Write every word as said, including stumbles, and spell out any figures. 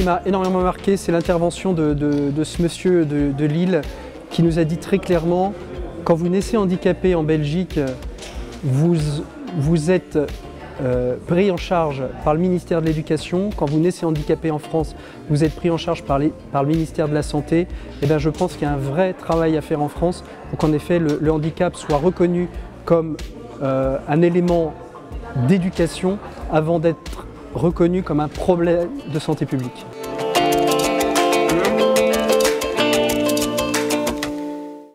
qui m'a énormément marqué, c'est l'intervention de, de, de ce monsieur de, de Lille qui nous a dit très clairement, quand vous naissez handicapé en Belgique, vous, vous êtes euh, pris en charge par le ministère de l'Éducation. Quand vous naissez handicapé en France, vous êtes pris en charge par, les, par le ministère de la Santé. Et bien, je pense qu'il y a un vrai travail à faire en France pour qu'en effet le, le handicap soit reconnu comme euh, un élément d'éducation avant d'être reconnu comme un problème de santé publique.